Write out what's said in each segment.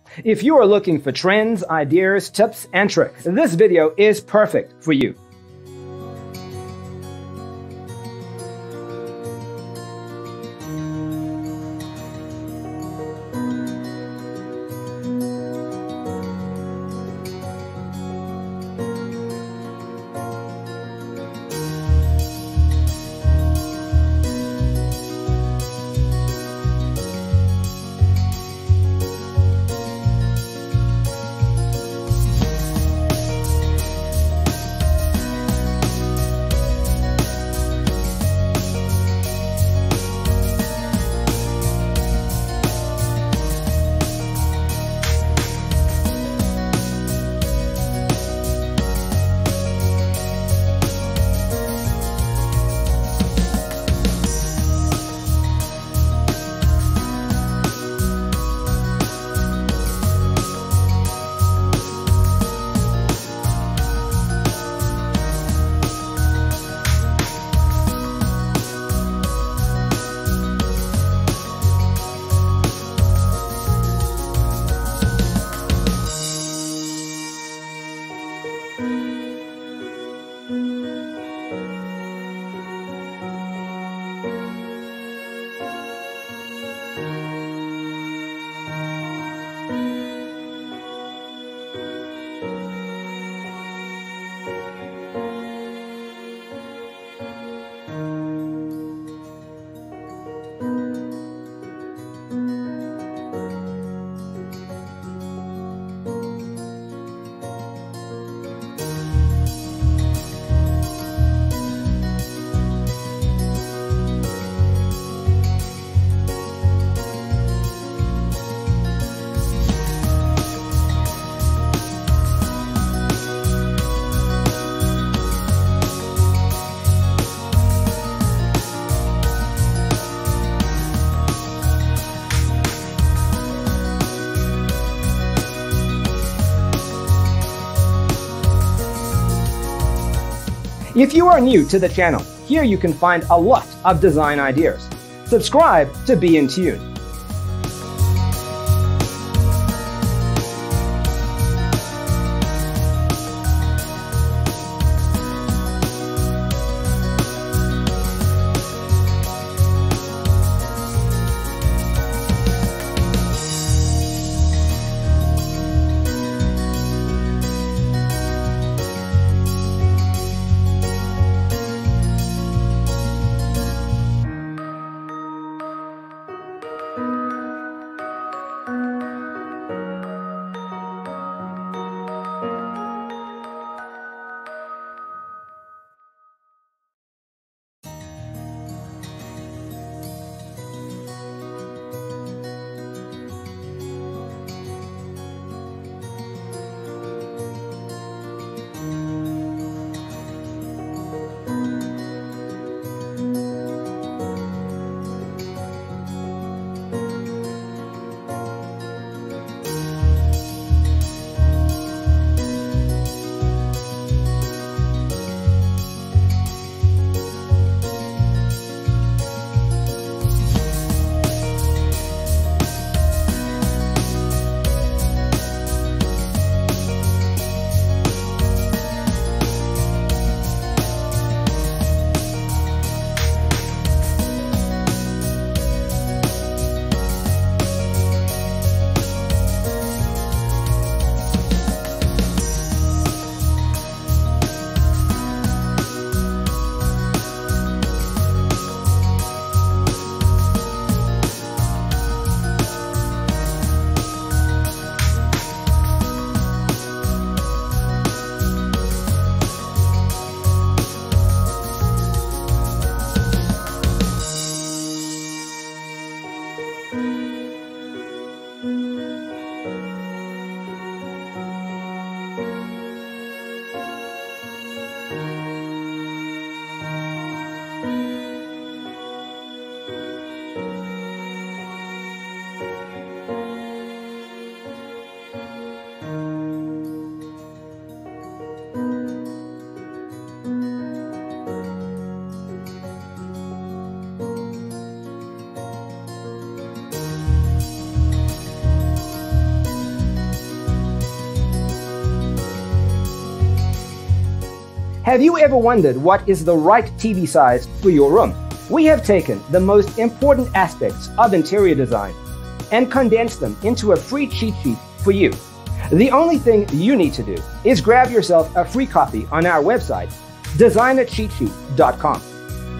If you are looking for trends, ideas, tips, and tricks, this video is perfect for you. If you are new to the channel, here you can find a lot of design ideas. Subscribe to be in tune. Have you ever wondered what is the right TV size for your room? We have taken the most important aspects of interior design and condensed them into a free cheat sheet for you. The only thing you need to do is grab yourself a free copy on our website, designercheatsheet.com.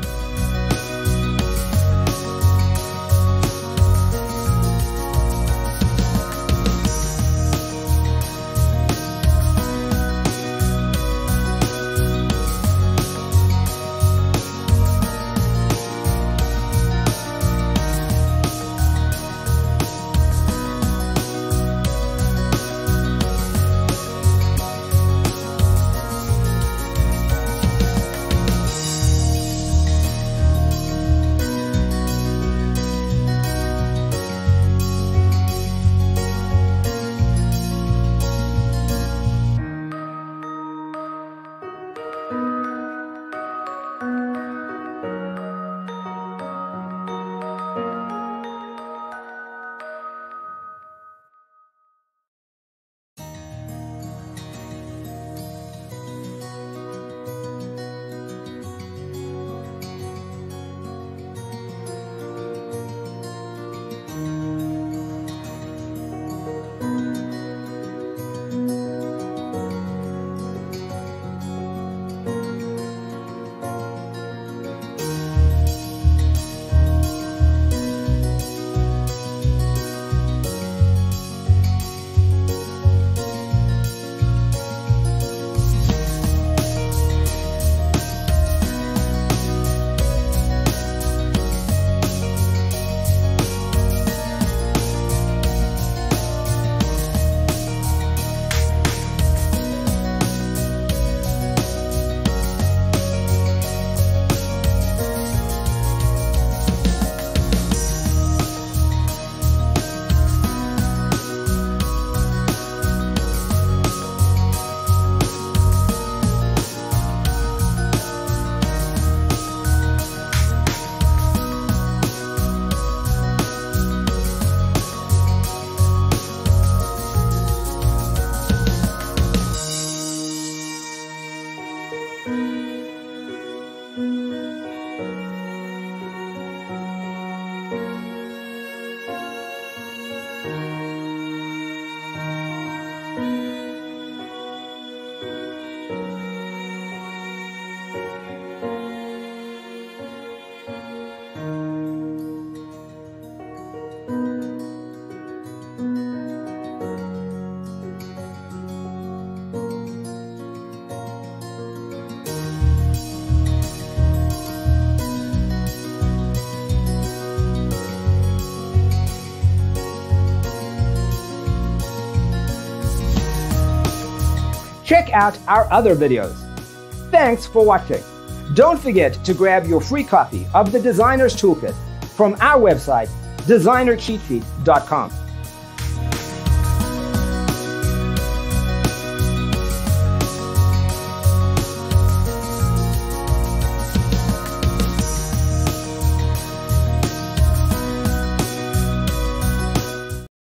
Check out our other videos. Thanks for watching. Don't forget to grab your free copy of the Designer's Toolkit from our website, designercheatsheet.com.